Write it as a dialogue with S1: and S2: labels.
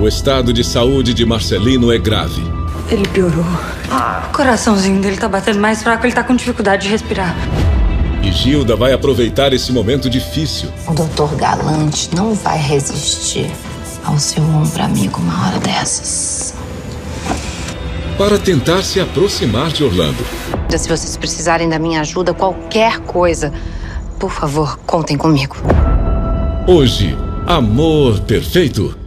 S1: O estado de saúde de Marcelino é grave.
S2: Ele piorou. O coraçãozinho dele tá batendo mais fraco, ele tá com dificuldade de respirar.
S1: E Gilda vai aproveitar esse momento difícil.
S3: O Dr. Galante não vai resistir ao seu ombro amigo uma hora dessas.
S1: Para tentar se aproximar de Orlando.
S3: Se vocês precisarem da minha ajuda, qualquer coisa, por favor, contem comigo.
S1: Hoje, Amor Perfeito.